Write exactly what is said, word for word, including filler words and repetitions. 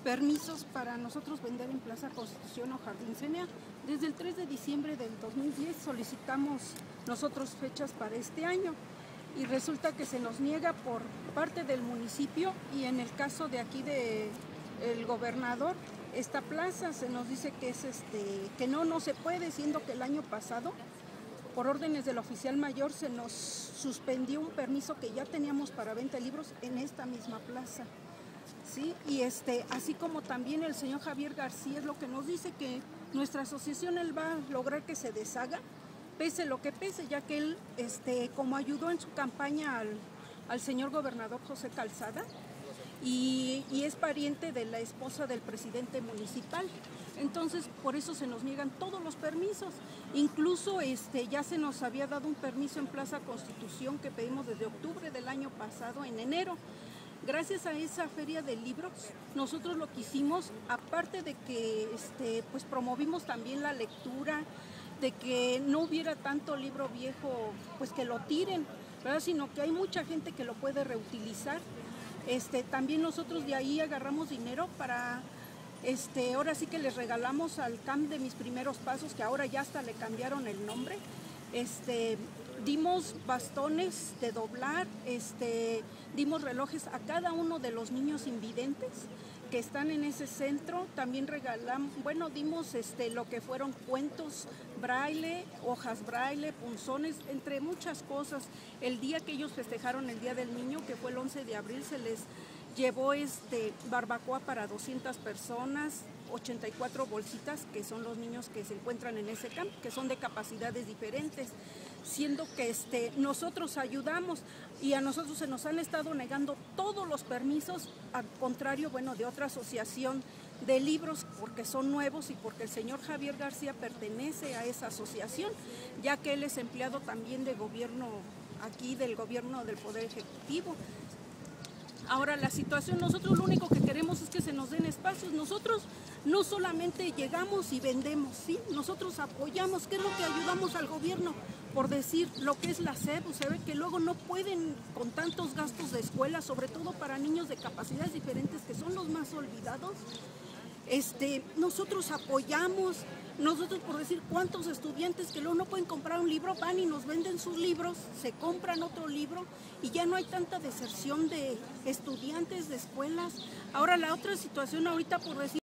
permisos para nosotros vender en Plaza Constitución o Jardín Cenea. Desde el tres de diciembre del dos mil diez solicitamos nosotros fechas para este año y resulta que se nos niega por parte del municipio, y en el caso de aquí de el gobernador, esta plaza se nos dice que es este que no, no se puede, siendo que el año pasado por órdenes del oficial mayor se nos suspendió un permiso que ya teníamos para venta de libros en esta misma plaza. Sí, y este, así como también el señor Javier García es lo que nos dice, que nuestra asociación él va a lograr que se deshaga, pese lo que pese, ya que él, este, como ayudó en su campaña al, al señor gobernador José Calzada, y, y es pariente de la esposa del presidente municipal. Entonces, por eso se nos niegan todos los permisos. Incluso este, ya se nos había dado un permiso en Plaza Constitución que pedimos desde octubre del año pasado, en enero. Gracias a esa feria de libros, nosotros lo que hicimos, aparte de que este, pues promovimos también la lectura, de que no hubiera tanto libro viejo, pues que lo tiren, ¿verdad? Sino que hay mucha gente que lo puede reutilizar. Este, también nosotros de ahí agarramos dinero para, este, ahora sí que les regalamos al C A M de Mis Primeros Pasos, que ahora ya hasta le cambiaron el nombre. Este, dimos bastones de doblar, este, dimos relojes a cada uno de los niños invidentes que están en ese centro. También regalamos, bueno, dimos este, lo que fueron cuentos braille, hojas braille, punzones, entre muchas cosas. El día que ellos festejaron el Día del Niño, que fue el once de abril, se les llevó este, barbacoa para doscientas personas, ochenta y cuatro bolsitas, que son los niños que se encuentran en ese campo, que son de capacidades diferentes, siendo que este, nosotros ayudamos y a nosotros se nos han estado negando todos los permisos, al contrario, bueno, de otra asociación de libros, porque son nuevos y porque el señor Javier García pertenece a esa asociación, ya que él es empleado también de gobierno, aquí del gobierno del Poder Ejecutivo. Ahora la situación, nosotros lo único que queremos es que se nos den espacios. Nosotros no solamente llegamos y vendemos, ¿sí? Nosotros apoyamos, ¿qué es lo que ayudamos al gobierno? Por decir lo que es la S E P, se ve que luego no pueden con tantos gastos de escuela, sobre todo para niños de capacidades diferentes, que son los más olvidados. Este, nosotros apoyamos, nosotros por decir cuántos estudiantes que luego no pueden comprar un libro, van y nos venden sus libros, se compran otro libro y ya no hay tanta deserción de estudiantes de escuelas. Ahora la otra situación ahorita por decir